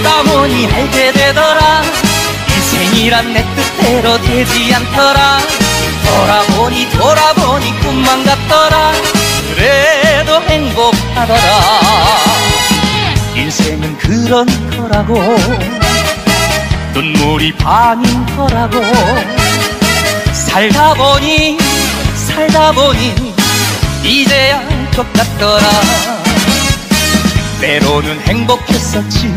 살다 보니 알게 되더라. 인생이란 내 뜻대로 되지 않더라. 돌아보니 꿈만 같더라. 그래도 행복하더라. 인생은 그런 거라고, 눈물이 반인 거라고. 살다 보니 이제야 알 것 같더라. 때로는 행복했었지,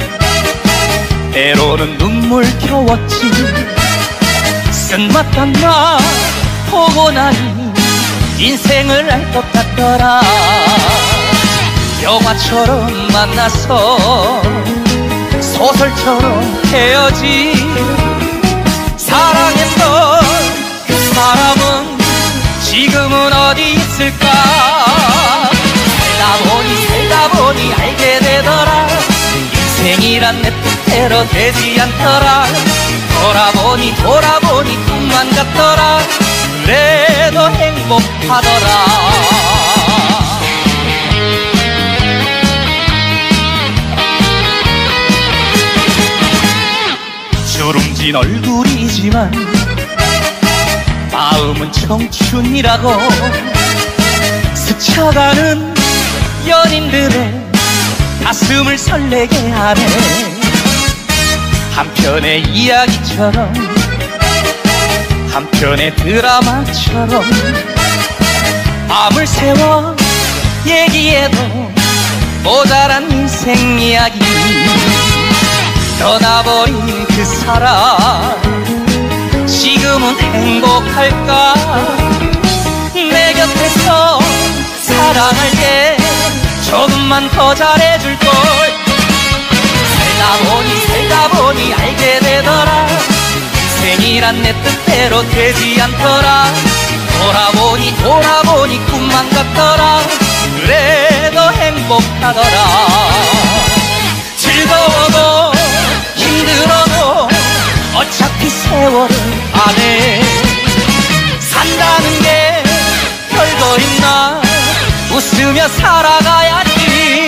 때로는 눈물 겨웠지. 쓴맛 한맛 보고 나니 인생을 알 것 같더라. 영화처럼 만나서 소설처럼 헤어지. 사랑했던 그 사람은 지금은 어디 있을까. 살다 보니 알게 되더라. 인생이란 내 뜻대로 되지 않더라. 돌아보니 꿈만 같더라. 그래도 행복하더라. 주름진 얼굴이지만 마음은 청춘이라고. 스쳐가는 연인들의 가슴을 설레게 하네. 한편의 이야기처럼, 한편의 드라마처럼 밤을 새워 얘기해도 모자란 인생 이야기. 떠나버린 그 사람 지금은 행복할까. 내 곁에서 사랑할게, 조금만 더 잘해줄걸. 살다 보니 알게 되더라. 인생이란 내 뜻대로 되지 않더라. 돌아보니 꿈만 같더라. 그래도 행복하더라. 즐거워도 힘들어도 어차피 세월은 안해. 산다는 게 별거 있나, 웃으며 살아가야지.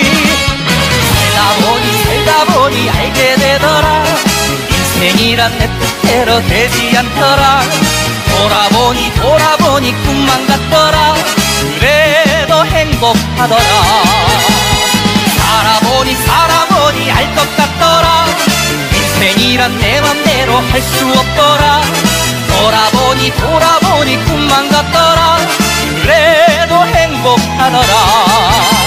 살다 보니 알게 되더라. 인생이란 내 뜻대로 되지 않더라. 돌아보니 꿈만 같더라. 그래도 행복하더라. 살아보니 알 것 같더라. 인생이란 내 맘대로 할 수 없더라. 돌아보니 꿈만 같더라. 그래도 행복하더라.